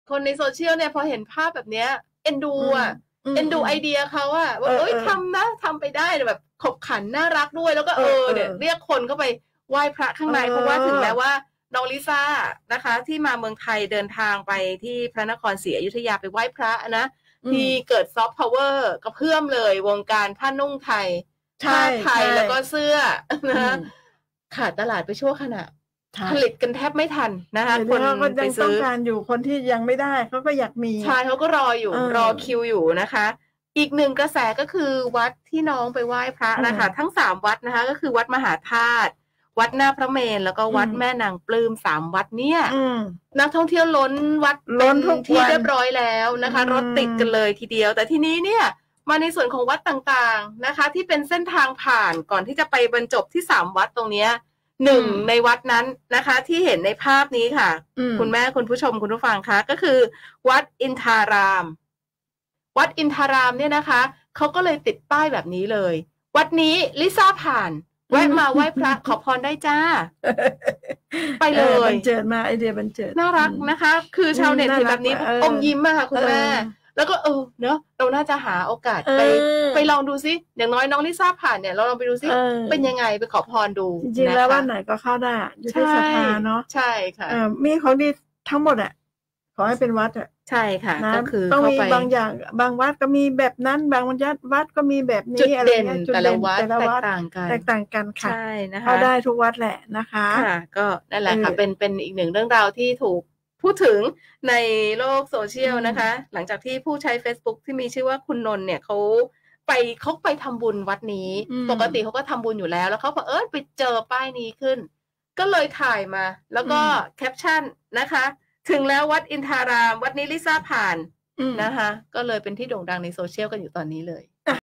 คนในโซเชียลเนี่ยพอเห็นภาพแบบเนี้ยเอ็นดูอ่ะเอ็นดูไอเดียเขาอ่ะว่าเอ้ยทำนะทำไปได้แบบขบขันน่ารักด้วยแล้วก็เนี่ยเรียกคนเข้าไปไหว้พระข้างในเพราะว่าถึงแม้ว่าน้องลิซ่านะคะที่มาเมืองไทยเดินทางไปที่พระนครศรีอยุธยาไปไหว้พระนะที่เกิดซอฟต์พาวเวอร์กระเพื่อมเลยวงการผ้านุ่งไทยผ้าไทยแล้วก็เสื้อนะขาดตลาดไปชั่วขณะผลิตกันแทบไม่ทันนะคะคนก็ยังต้องการอยู่คนที่ยังไม่ได้เขาก็อยากมีใช่เขาก็รออยู่รอคิวอยู่นะคะอีกหนึ่งกระแสก็คือวัดที่น้องไปไหว้พระนะคะทั้ง3วัดนะคะก็คือวัดมหาธาตุวัดหน้าพระเมรุแล้วก็วัดแม่นางปลื้ม3วัดเนี่ยนักท่องเที่ยวล้นวัดเป็นที่เรียบร้อยแล้วนะคะรถติดกันเลยทีเดียวแต่ทีนี้เนี่ยมาในส่วนของวัดต่างๆนะคะที่เป็นเส้นทางผ่านก่อนที่จะไปบรรจบที่3วัดตรงเนี้ยหนึ่งในวัดนั้นนะคะที่เห็นในภาพนี้ค่ะคุณแม่คุณผู้ชมคุณผู้ฟังคะก็คือวัดอินทารามวัดอินทารามเนี่ยนะคะเขาก็เลยติดป้ายแบบนี้เลยวัดนี้ลิซ่าผ่านแวะมาไหว้พระขอพรได้จ้าไปเลยบันเจิดมาไอเดียบันเจิดน่ารักนะคะคือชาวเน็ตเห็นแบบนี้อมยิ้มอะค่ะคุณแม่แล้วก็เนอะเราน่าจะหาโอกาสไปลองดูซิอย่างน้อยน้องลิซ่าผ่านเนี่ยเราลองไปดูซิเป็นยังไงไปขอพรดูจริงๆแล้วว่าไหนก็เข้าได้อยู่ที่ศรัทธาเนาะใช่ค่ะมีของดีทั้งหมดอ่ะขอให้เป็นวัดอ่ะใช่ค่ะก็คือต้องมีบางอย่างบางวัดก็มีแบบนั้นบางวัดก็มีแบบนี้อะไรเงี้ยจุดเด่นแต่ละวัดแตกต่างกันค่ะใช่นะคะเข้าได้ทุกวัดแหละนะคะค่ะก็นั่นแหละค่ะเป็นอีกหนึ่งเรื่องราวที่ถูกพูดถึงในโลกโซเชียลนะคะหลังจากที่ผู้ใช้ Facebook ที่มีชื่อว่าคุณนนท์เนี่ยเขาไปทำบุญวัดนี้ปกติเขาก็ทำบุญอยู่แล้วเขาไปเจอป้ายนี้ขึ้นก็เลยถ่ายมาแล้วก็แคปชั่นนะคะถึงแล้ววัดอินทารามวัดนี้ลิซ่าผ่านนะคะก็เลยเป็นที่โด่งดังในโซเชียลกันอยู่ตอนนี้เลย